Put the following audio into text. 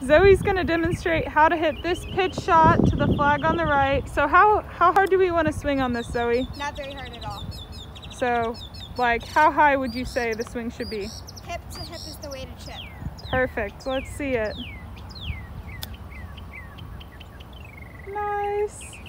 Zoe's gonna demonstrate how to hit this pitch shot to the flag on the right. So how hard do we want to swing on this, Zoe? Not very hard at all. So, like, how high would you say the swing should be? Hip to hip is the way to chip. Perfect. Let's see it. Nice.